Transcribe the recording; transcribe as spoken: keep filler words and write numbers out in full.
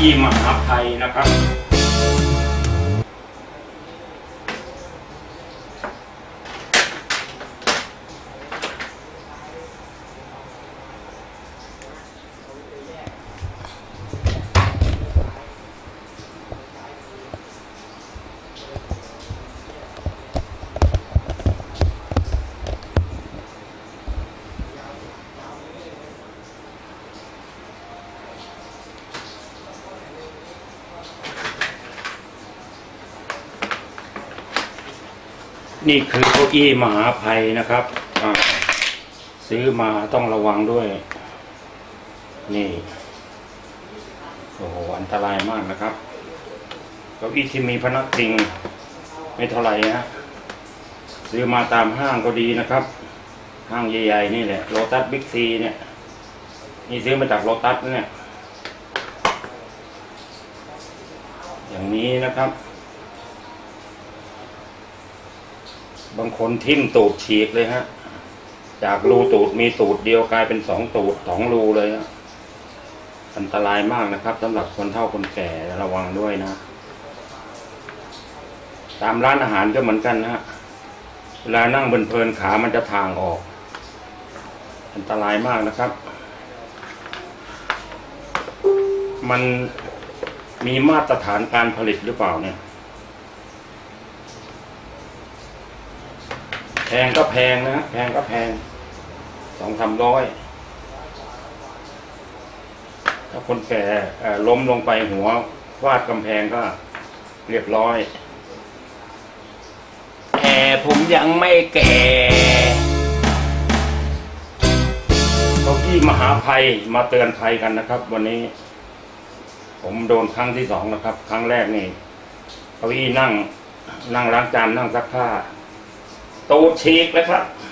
อี้มหาภัยนะครับนี่คือเก้าอี้มหาภัยนะครับซื้อมาต้องระวังด้วยนี่โอ้โหอันตรายมากนะครับเก้าอี้ที่มีพนักพิงไม่เท่าไหร่นะซื้อมาตามห้างก็ดีนะครับห้างใหญ่ๆนี่แหละโลตัสบิ๊กซีเนี่ยนี่ซื้อมาจากโลตัสเนี่ยอย่างนี้นะครับบางคนทิ่มตูดฉีกเลยฮะจากรูตูดมีตูดเดียวกลายเป็นสองตูดสองรูเลยนะอันตรายมากนะครับสำหรับคนเฒ่าคนแก่ระวังด้วยนะตามร้านอาหารก็เหมือนกันนะฮะเวลานั่งเพลินๆขามันจะทางออกอันตรายมากนะครับมันมีมาตรฐานการผลิตหรือเปล่าเนี่ยแพงก็แพงนะแพงก็แพงสองสามร้อยถ้าคนแก่ล้มลงไปหัวฟาดกำแพงก็เรียบร้อยแก่ผมยังไม่แก่เก้าอี้มหาภัยมาเตือนภัยกันนะครับวันนี้ผมโดนครั้งที่สองนะครับครั้งแรกนี่เก้าอี้นั่งนั่งล้างจานนั่งซักผ้าตูดฉีกเลยครับ